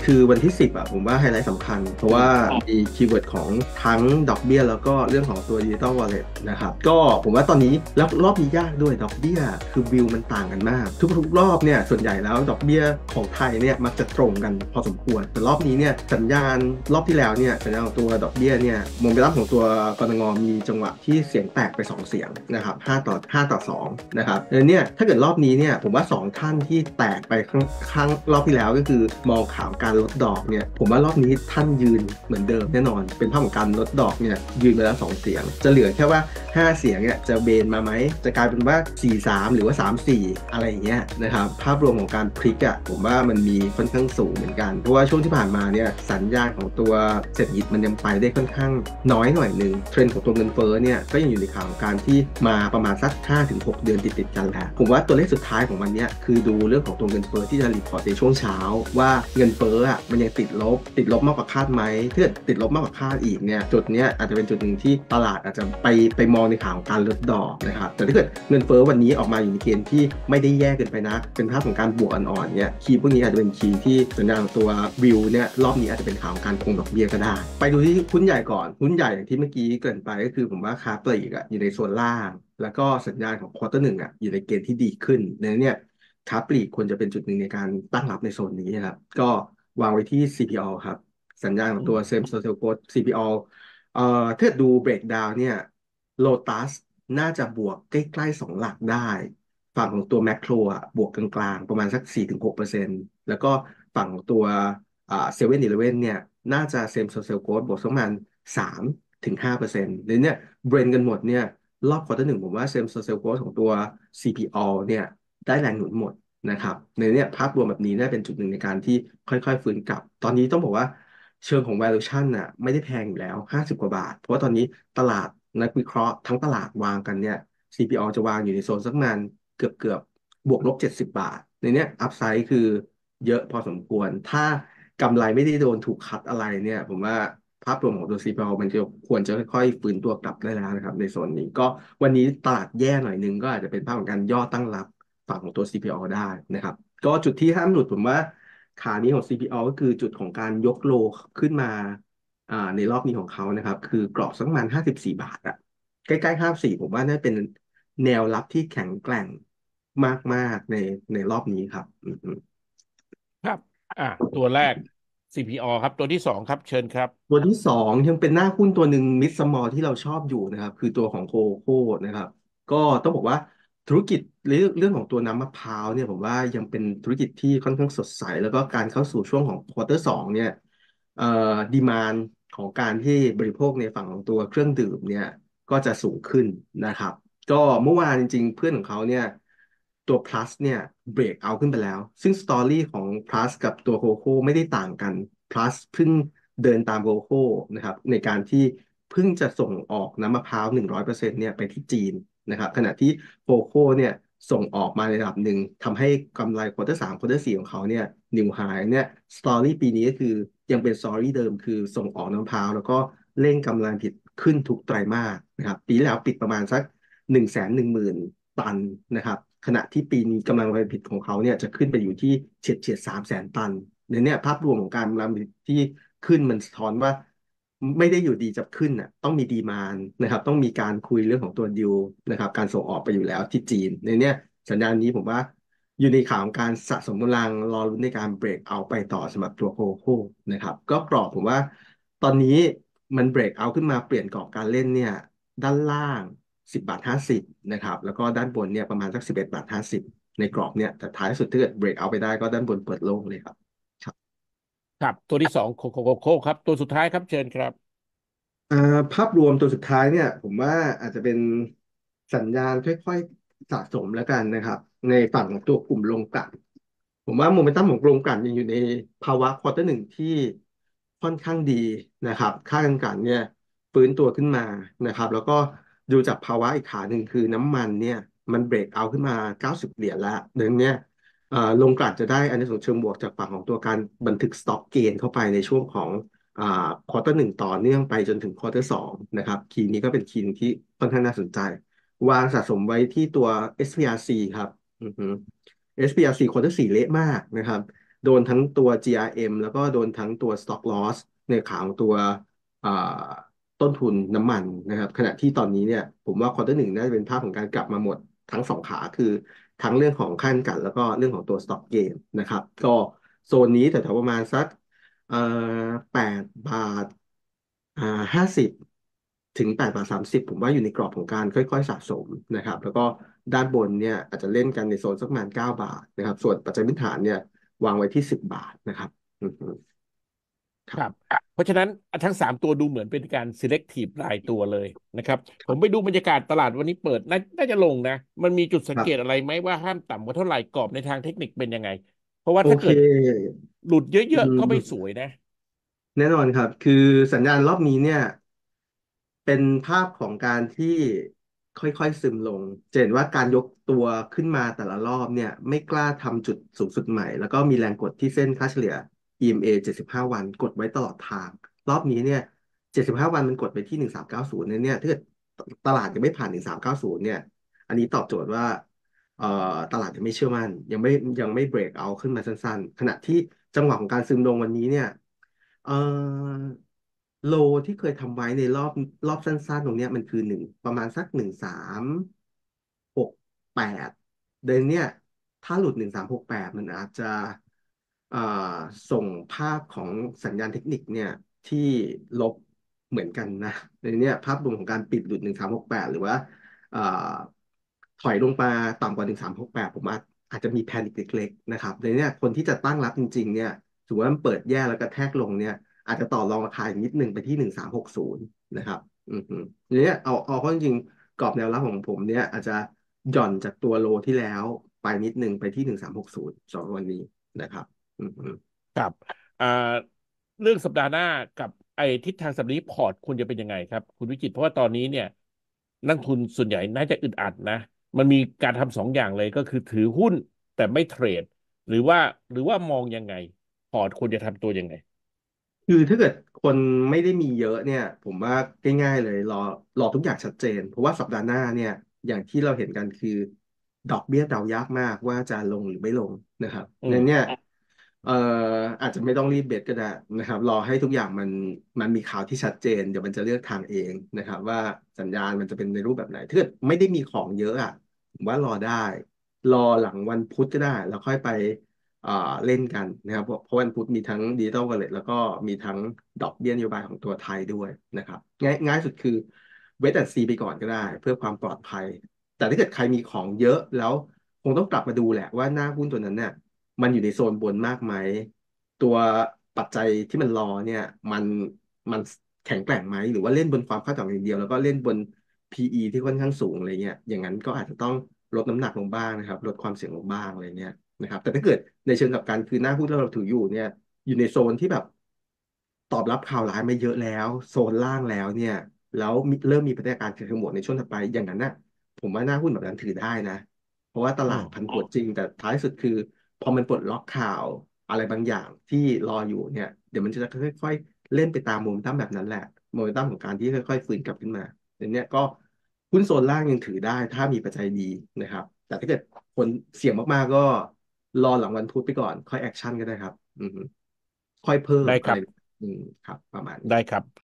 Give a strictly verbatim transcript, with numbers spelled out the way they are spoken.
คือวันที่สิบอ่ะผมว่าไฮไลท์สำคัญเพราะว่ามีคีย์เวิร์ดของทั้งดอกเบี้ยแล้วก็เรื่องของตัวดิจิตอลวอลเล็ตนะครับก็ผมว่าตอนนี้แล้วรอบนี้ยากด้วยดอกเบี้ยคือวิวมันต่างกันมากทุกๆรอบเนี่ยส่วนใหญ่แล้วดอกเบี้ยของไทยเนี่ยมักจะตรงกันพอสมควรแต่รอบนี้เนี่ยสัญญาณรอบที่แล้วเนี่ยสัญญาณของตัวดอกเบี้ยเนี่ยโมเมนตัมของตัวกนงมีจังหวะที่เสียงแตกไปสองเสียงนะครับห้าต่อห้าต่อสองนะครับดังนั้นเนี่ยถ้าเกิดรอบนี้เนี่ยผมว่าสองท่านที่แตกไปข้างข้างรอบที่แล้วก็คือมองข่าวการลดดอกเนี่ยผมว่ารอบนี้ท่านยืนเหมือนเดิมแน่นอนเป็นภาพของการลดดอกเนี่ยยืนไปแล้วสองเสียงจะเหลือแค่ว่าห้าเสียงเนี่ยจะเบนมาไหมจะกลายเป็นว่าสี่สามหรือว่าสามสี่อะไรอย่างเงี้ยนะครับภาพรวมของการพลิกอ่ะผมว่ามันมีค่อนข้างสูงเหมือนกันเพราะว่าช่วงที่ผ่านมาเนี่ยสัญญาณของตัวเศรษฐกิจมันยังไปได้ค่อนข้างน้อยหน่อยหนึ่งเทรนด์ของตัวเงินเฟ้อเนี่ยก็ยังอยู่ในข่าวของการที่มาประมาณสัก ห้าถึงหก เดือนติดๆกันแล้วผมว่าตัวเลขสุดท้ายของวันนี้คือดูเรื่องของตัวเงินเฟ้อที่จะรีพอร์ตในช่วงเช้าว่าเงินเฟ้ออ่ะมันยังติดลบติดลบมากกว่าคาดไหมถ้าเกิดติดลบมากกว่าคาดอีกเนี่ยจุดเนี้ยอาจจะเป็นจุดหนึ่งที่ตลาดอาจจะไปไปมองในข่าวของการลดดอกนะครับแต่ถ้าเกิดเงินเฟ้อวันนี้ออกมาอยู่ในเกณฑ์ที่ไม่ได้แย่เกินไปนะเป็นภาพของการบวกอ่อนๆเนี่ยคีย์พวกนี้อาจจะเป็นคีย์ที่สัญญาณของตัววิวเนี่ยรอบนี้อาจจะเป็นข่าวของการคงดอกเบี้ยก็ได้ไปดูที่หุ้นใหญ่ก่อนหุ้นใหญ่อย่างที่เมื่อกี้เกริ่นไปก็คือผมว่าค้าปลีกอ่ะอยู่ในโซนล่างแล้วก็สัญญาณของควอเตอร์หนึ่งอ่ะอยู่ในเกณฑ์ที่ดีขึ้นดังนั้นเนี่ยค้าปลีกควรจะเป็นจุดหนึ่งในการตั้งรับในโซนนี้ครับก็วางไว้ที่ ซี พี แอล ครับสัญญาณของตัว Same Store Sales Growth ซี พี แอล เอ่อถ้าดู breakdown เนี่ย Lotus น่าจะบวกใกล้ๆสองหลักได้ฝั่งของตัวแมคโครอ่ะบวกกลางๆประมาณสัก สี่ถึงหกเปอร์เซ็นต์ แล้วก็ฝั่งของตัวอ่าเซเว่นอีเลฟเว่นเนี่ยน่าจะ Same Store Sales Growth บวกสักประมาณสามถึงห้าเปอร์เซ็นต์เดี๋ยวเนี่ยเบรนกันหมดเนี่ยรอบควอเตอร์หนึ่งผมว่า Same Store Sales Growth ของตัว ซี พี แอล เนี่ยได้แรงหนุนหมดนะครับในเนี่ยภาพรวมแบบนี้น่าเป็นจุดหนึ่งในการที่ค่อยๆฟื้นกลับตอนนี้ต้องบอกว่าเชิงของ valuation น่ะไม่ได้แพงอยู่แล้วห้าสิบกว่าบาทเพราะว่าตอนนี้ตลาดนักวิเคราะห์ทั้งตลาดวางกันเนี่ย ซี พี แอล จะวางอยู่ในโซนสักประมาณเกือบเกือบบวกลบเจ็ดสิบบาทในเนี้ยอัพไซด์คือเยอะพอสมควรถ้ากำไรไม่ได้โดนถูกคัดอะไรเนี่ยผมว่าภาพรวมของตัว ซี พี แอล มันจะควรจะค่อยๆฟื้นตัวกลับได้แล้วนะครับในโซนนี้ก็วันนี้ตลาดแย่หน่อยนึงก็อาจจะเป็นภาพของการย่อตั้งรับฝั่งของตัว ซี พี แอล ได้นะครับก็จุดที่ห้ามหลุดผมว่าขานี้ของ ซี พี แอล ก็คือจุดของการยกโลขึ้นมาอ่าในรอบนี้ของเขานะครับคือกรอบสักประมาณห้าสิบสี่บาทอะใกล้ๆห้าสิบสี่ผมว่าน่าเป็นแนวรับที่แข็งแกร่งมากๆในในรอบนี้ครับอืมครับอ่าตัวแรก ซี พี อ ครับตัวที่สองครับเชิญครับตัวที่สองยังเป็นหน้าหุ้นตัวหนึ่งมิดสมอลที่เราชอบอยู่นะครับคือตัวของโคโค่นะครับก็ต้องบอกว่าธุรกิจเรื่องเรื่องของตัวน้ำมะพร้าวเนี่ยผมว่ายังเป็นธุรกิจที่ค่อนข้างสดใสแล้วก็การเข้าสู่ช่วงของควอเตอร์สองเนี่ยเอ่อดีมานของการที่บริโภคในฝั่งของตัวเครื่องดื่มเนี่ยก็จะสูงขึ้นนะครับก็เมื่อวานจริงๆเพื่อนของเขาเนี่ยตัว plus เนี่ยเบรกเอาขึ้นไปแล้วซึ่งสตอรี่ของ plus กับตัวโคโค่ไม่ได้ต่างกัน plus เพิ่งเดินตามโลโก้นะครับในการที่เพิ่งจะส่งออกน้ำมะพร้าวหนึ่งร้อยเปอร์เซ็นต์เนี่ยไปที่จีนนะครับขณะที่โคโค่เนี่ยส่งออกมาในระดับหนึ่งทำให้กำไรควอเตอร์สามควอเตอร์สี่ของเขาเนี่ยนิวไฮเนี่ยสตอรี่ปีนี้ก็คือยังเป็นสตอรี่เดิมคือส่งออกน้ำมะพร้าวแล้วก็เร่งกำลังผลิตขึ้นทุกไตรมาสนะครับปีที่แล้วปิดประมาณสักหนึ่งแสนหนึ่งหมื่นตันนะครับขณะที่ปีนี้กำลังการผลิตของเขาเนี่ยจะขึ้นไปอยู่ที่เฉียดเฉียดสามแสนตันในเนี้ยภาพรวมของการกำลังผลิตที่ ขึ้นมันสะท้อนว่าไม่ได้อยู่ดีจะขึ้นอ่ะต้องมีดีมานนะครับต้องมีการคุยเรื่องของตัวดิวนะครับการส่งออกไปอยู่แล้วที่จีนในเนี้ยสัญญาณนี้ผมว่าอยู่ในข่าวของการสะสมกำลังรอรุ้นในการเบรกเอาไปต่อสำหรับตัวโคโค่นะครับก็กรอบผมว่าตอนนี้มันเบรกเอาขึ้นมาเปลี่ยนกรอบการเล่นเนี่ยด้านล่างสิบบาทห้าสิบนะครับแล้วก็ด้านบนเนี่ยประมาณสักสิบเอ็ดบาทห้าสิบในกรอบเนี่ยแต่ท้ายสุดถ้าเกิดเบรกเอาไปได้ก็ด้านบนเปิดโล่งเลยครับครับตัวที่สองโคโคโคโคครับตัวสุดท้ายครับเชิญครับอ่าภาพรวมตัวสุดท้ายเนี่ยผมว่าอาจจะเป็นสัญญาณค่อยๆสะสมแล้วกันนะครับในฝั่งของตัวกลุ่มโรงกลั่นผมว่าโมเมนตัมของโรงกลั่นยังอยู่ในภาวะควอเตอร์หนึ่งที่ค่อนข้างดีนะครับค่าการกลั่นเนี่ยฟื้นตัวขึ้นมานะครับแล้วก็ดูจากภาวะอีกขาหนึ่งคือน้ำมันเนี่ยมันเบรกเอาขึ้นมาเก้าสิบเหรียญแล้วเดือนเนี้ยเอ่อโรงกลั่นจะได้อันนี้ส่งส์เชิงบวกจากฝั่งของตัวการบันทึกสต็อกเกนเข้าไปในช่วงของ อ่าควอเตอร์หนึ่งต่อเนื่องไปจนถึงควอเตอร์สองนะครับคีย์นี้ก็เป็นคีย์หนึ่งที่ค่อนข้างน่าสนใจวางสะสมไว้ที่ตัว เอส พี อาร์ ซี ครับอือฮึ เอส พี อาร์ ซี ควอเตอร์สี่เละมากนะครับโดนทั้งตัว จี อาร์ เอ็ม แล้วก็โดนทั้งตัว Stock Loss ในขาของตัวอ่าต้นทุนน้ำมันนะครับขณะที่ตอนนี้เนี่ยผมว่าควอเตอร์หนึ่งน่าจะเป็นภาพของการกลับมาหมดทั้งสองขาคือทั้งเรื่องของค่าเงินกันแล้วก็เรื่องของตัว Stock Gain นะครับก็โซนนี้แต่แถวๆประมาณสักเอ่อแปดบาทอ่าห้าสิบถึงแปดบาทสามสิบผมว่าอยู่ในกรอบของการค่อยๆสะสมนะครับแล้วก็ด้านบนเนี่ยอาจจะเล่นกันในโซนสักประมาณเก้าบาทนะครับส่วนปัจจัยพื้นฐานเนี่ยวางไว้ที่สิบบาทนะครับอือฮึครับครับเพราะฉะนั้นทั้งสามตัวดูเหมือนเป็นการ selective รายตัวเลยนะครับผมไปดูบรรยากาศตลาดวันนี้เปิดน่าน่าจะลงนะมันมีจุดสังเกตอะไรครับไหมว่าห้ามต่ำกว่าเท่าไหร่กรอบในทางเทคนิคเป็นยังไงเพราะว่าโอเคถ้าเกิดหลุดเยอือะๆก็ไม่สมวยนะแน่นอนครับคือสัญญาณรอบนี้เนี่ย เป็นภาพของการที่ค่อยๆซึมลงจะเห็นว่าการยกตัวขึ้นมาแต่ละรอบเนี่ยไม่กล้าทำจุดสูงสุดใหม่แล้วก็มีแรงกดที่เส้นค่าเฉลี่ย อี เอ็ม เอ เจ็ดสิบห้าวันกดไว้ตลอดทางรอบนี้เนี่ยเจ็ดสิบห้าวันมันกดไปที่หนึ่งสามเก้าศูนย์เนี่ยเนี่ยถ้าเกิดตลาดยังไม่ผ่านหนึ่งสามเก้าศูนย์เนี่ยอันนี้ตอบโจทย์ว่าเอ่อตลาดยังไม่เชื่อมั่นยังไม่ยังไม่เบรกเอาขึ้นมาสั้นๆขณะที่จังหวะของการซึมลงวันนี้เนี่ยเอ่อ โลที่เคยทำไว้ในรอบรอบสั้นๆตรงเนี้ยมันคือหนึ่งประมาณสักหนึ่งสามหกแปดเดือนเนี้ยถ้าหลุดหนึ่งสามหกแปดมันอาจจะเอ่อส่งภาพของสัญญาณเทคนิคเนี่ยที่ลบเหมือนกันนะในเนี้ยภาพรวมของการปิดหลุดหนึ่งสามหกแปดหรือว่าเอ่อถอยลงมาต่ำกว่าหนึ่งสามหกแปดผมอาจอาจจะมีแพนิคเล็กๆนะครับในเนี้ยคนที่จะตั้งรับจริงๆเนี่ยถือว่ามันเปิดแย่แล้วก็แทกลงเนี่ย อาจจะต่อรองราคาอีกนิดนึงไปที่หนึ่งสามหกศูนย์นะครับอือฮึทีเนี้ยเอาเอาเข้าจริงๆกรอบแนวรับของผมเนี่ยอาจจะหย่อนจากตัวโลที่แล้วไปนิดนึงไปที่หนึ่งสามหกศูนย์สำหรับวันนี้นะครับอือฮึครับอ่าเรื่องสัปดาห์หน้ากับไอ้ทิศทางสัปดาห์นี้พอร์ตคุณจะเป็นยังไงครับคุณวิจิตรเพราะว่าตอนนี้เนี่ยนักทุนส่วนใหญ่น่าจะอึดอัดนะมันมีการทำสองอย่างเลยก็คือถือหุ้นแต่ไม่เทรดหรือว่าหรือว่ามองยังไงพอร์ตควรจะทำตัวยังไงคือถ้าเกิดคนไม่ได้มีเยอะเนี่ยผมว่าง่ายๆเลยรอรอทุกอย่างชัดเจนเพราะว่าสัปดาห์หน้าเนี่ยอย่างที่เราเห็นกันคือดอกเบี้ยเดายากมากว่าจะลงหรือไม่ลงนะครับอืมในเนี่ย เอ่ออาจจะไม่ต้องรีบเบ็ดก็ได้นะครับรอให้ทุกอย่างมันมันมีข่าวที่ชัดเจนเดี๋ยวมันจะเลือกทางเองนะครับว่าสัญญาณมันจะเป็นในรูปแบบไหนถ้าเกิดไม่ได้มีของเยอะอ่ะผมว่ารอได้รอหลังวันพุธก็ได้แล้วค่อยไปเอ่อเล่นกันนะครับเพราะเพราะวันพุธมีทั้งดิจิ t a ลวอลเล็ตแล้วก็มีทั้งดอกเบี้ยนโยบายของตัวไทยด้วยนะครับง่ายง่ายสุดคือเวทแอนซีไปก่อนก็ได้เพื่อความปลอดภัยแต่ถ้าเกิดใครมีของเยอะแล้วคงต้องกลับมาดูแหละว่าหน้าหุ้นตัวนั้นเนี่ย มันอยู่ในโซนบนมากไหม ตัวปัจจัยที่มันรอเนี่ยมันมันแข็งแกร่งไหม หรือว่าเล่นบนความคาดหวังอย่างเดียวแล้วก็เล่นบน พี อี ที่ค่อนข้างสูงอะไรเงี้ยอย่างนั้นก็อาจจะต้องลดน้ำหนักลงบ้างนะครับลดความเสี่ยงลงบ้างอะไรเงี้ยนะครับแต่ถ้าเกิดในเชิงกลับกันคือหน้าหุ้นที่เราถืออยู่เนี่ยอยู่ในโซนที่แบบตอบรับข่าวร้ายมาเยอะแล้วโซนล่างแล้วเนี่ยแล้วมีเริ่มมีพัฒนาการเชิงบวกในช่วงถัดไปอย่างนั้นนะผมว่าหน้าหุ้นแบบนั้นถือได้นะ เพราะว่าตลาดผันอืมผวนจริงแต่ท้ายสุดคือพอมันปลดล็อกข่าวอะไรบางอย่างที่รออยู่เนี่ยเดี๋ยวมันจะค่อยๆเล่นไปตามโมเมนตัมแบบนั้นแหละโมเมนตัมของการที่ค่อยๆฟื้นกลับขึ้นมาเดี๋ยวนี้ก็หุ้นโซนล่างยังถือได้ถ้ามีปัจจัยดีนะครับแต่ถ้าเกิดคนเสี่ยงมากๆก็รอหลังวันพุธไปก่อนค่อยแอคชั่นก็ได้ครับอือฮึค่อยเพิ่มอะไรได้ครับอืมครับประมาณนี้ได้ครับ